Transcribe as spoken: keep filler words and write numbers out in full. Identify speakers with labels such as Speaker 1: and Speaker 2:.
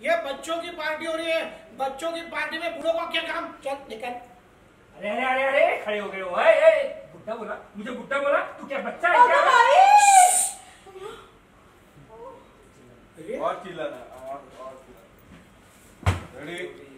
Speaker 1: ये बच्चों की पार्टी हो रही है, बच्चों की पार्टी में बूढ़ों का क्या काम? चल निकल।
Speaker 2: अरे अरे अरे अरे खड़े हो गए हो। ए, ए, बुड्ढा बोला, मुझे बुड्ढा बोला। तू क्या बच्चा है क्या?
Speaker 3: और चिल्लाना, और और चिल्लाना। रेडी?